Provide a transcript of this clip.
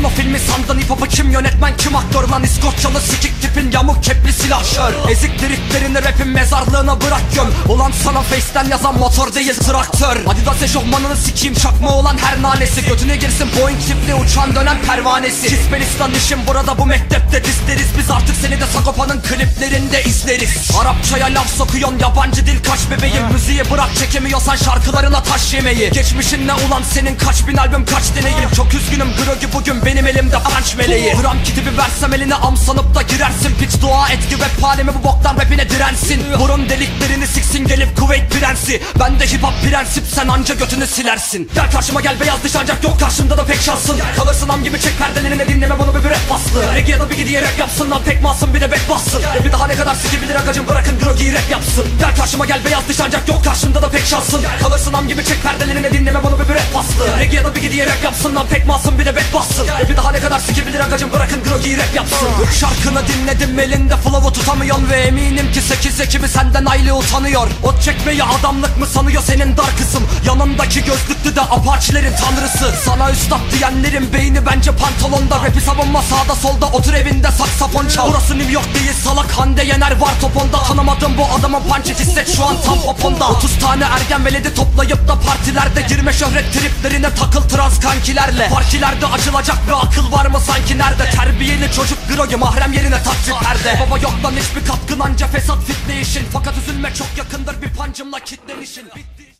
porno filmi sandın, hip hop'u kim yönetmen kim aktör lan? İskoçyalı sikik tipin yamuk kepli silahşör. Ezik diriklerini rapin mezarlığına bırak göm. Ulan sana face'ten yazan motor değil traktör. Adidas eşofmanını sikiyim çakma olan her nanesi. Götüne girsin Boeing tipli uçan dönen pervanesi. Kispelistan işim burada, bu mektepte dizleriz. Biz artık seni de Sagopa'nın kliplerinde izleriz. Arapçaya laf sokuyon, yabancı dil kaç bebeğim. Müziği bırak, çekemiyorsan şarkılarına taş yemeyi. Geçmişin ne ulan senin, kaç bin albüm kaç deneyim. Çok üzgünüm Grogi, bugün benim elimde French meleği. Gram kitibi versem eline am sanıp da girersin. Piç dua et ki rap alemi bu boktan rapine dirensin. Burun deliklerini siksin gelip Kuveyt prensi. Ben de hip hop prensip, sen anca götünü silersin. Gel karşıma gel, beyaz dış ancak yok karşımda da pek şansın. Kalırsın am gibi, çek perdelerine, dinleme bunu bir rap baslı. Reggae ya da bir gidiye rap yapsın lan, tekme alsın bir de back bassın. Bir daha ne kadar sikebilir agacım, bırakın Grogi'yi rap yapsın. Gel karşıma gel, beyaz dış ancak yok karşımda da pek şansın. Kalırsın am gibi, çek perdelerine, dinleme bunu bir rap baslı. Reggae ya da bir gidiye rap yapsın lan, tekme alsın bir de back bassın. Bir daha ne kadar sikebilir agacım, bırakın Grogi'yi rap yapsın. Şarkını dinledim, elinde flow'u tutamıyorsun ve eminim ki 8 ekibi senden aile utanıyor. Ot çekmeyi adamlık mı sanıyor senin dar kısım? Yanındaki gözlüklü de apaçilerin tanrısı. Sana üstad diyenlerin beyni bence pantolonda. Rapi savunma sağda solda, otur evinde saksafon çal. Burası New York değil salak, Hande Yener var toponda. Tanımadım bu adamın punch'ı, hisset şu an tam poponda. 30 tane ergen veledi toplayıp da partilerde girme şöhret triplerine, takıl trans kankilerle. Partilerde açılacak bir akıl var mı sanki nerede? Terbiyeli çocuk Grogi, mahrem yerine takip perde. Baba yok lan hiçbir katkın, anca fesat fitne işin. Fakat üzülme çok yakındır bir pancımla kitlenişin. Bitti.